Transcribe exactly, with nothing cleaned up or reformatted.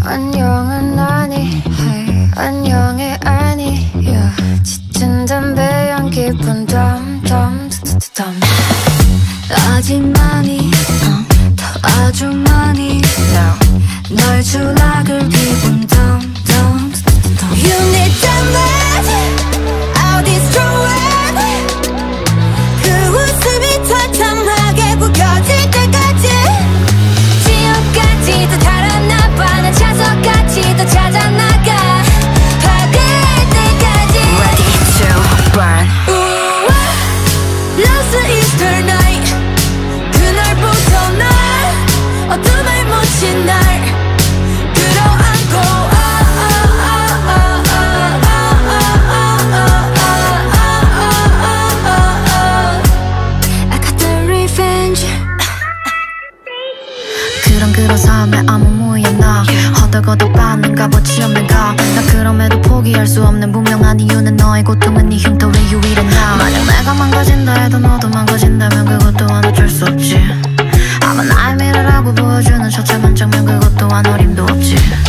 안녕은 아니 hey, 안녕이 아니야. 짙은 담배 연기 뿜담담담담. 아직 많이 어, 더 아주 많이 no. 널 주락을 기분 덤덤. You need that love, I'll destroy it. 그 웃음이 터tam하게 구겨질 때까지. 지옥까지도 달아나봐. 난 차서까지도 찾아나가. 밝을 때까지. Ready to burn. 우와, Last Easter night. 그날부터 날 어둠을 묻힌 날 끌어안고. I got the revenge. 그런 그런 삶에 아무 무연 나 허덕허덕 받는 값어치 없는 가. 나 그럼에도 포기할 수 없는 분명한 이유는 너의 고통은 네 흉터의 유일한 나. 만약 내가 망가진다 해도 너도 망가진다면 그것 또한 어쩔 수 없지. 아마 나의 미래라고 보여주는 처참한 장면 그것 또한 어림도 없지.